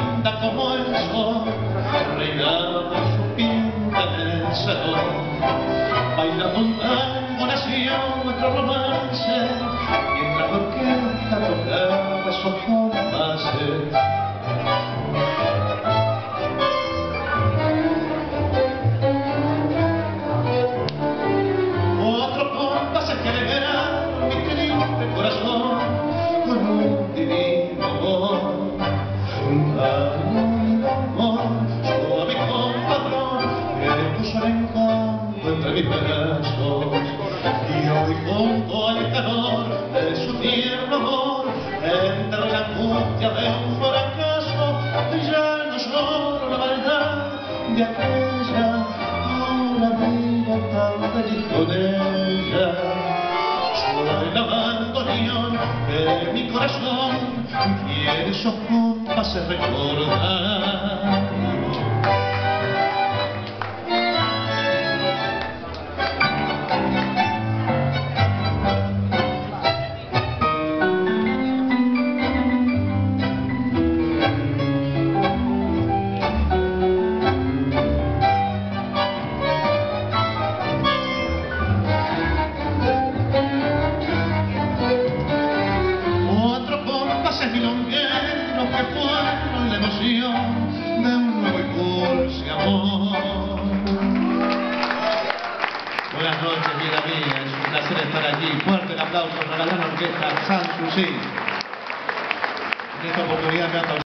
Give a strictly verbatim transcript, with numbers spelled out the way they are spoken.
linda como el sol, reinaba por su pinta en el salón. Bailando un tango nació nuestro romance, mientras la orquesta tocaba esos compases. Cuatro compases que alegraron mi triste corazón con un divino amor. Un amor suave compadrón que le puso el encanto entre mis brazos. Y hoy junto al calor de su tierno amor, entre la angustia de un fracaso, ya no lloro la maldad de aquella, ahora vivo tan feliz con ella. Soy el abandoneón de mi corazón, quiere esos compases recordar. Milongueros que fueron la emoción de un nuevo y dulce amor. Buenas noches, vida mía, es un placer estar aquí. Fuerte el aplauso para la gran orquesta Sanssouci. En esta oportunidad me ha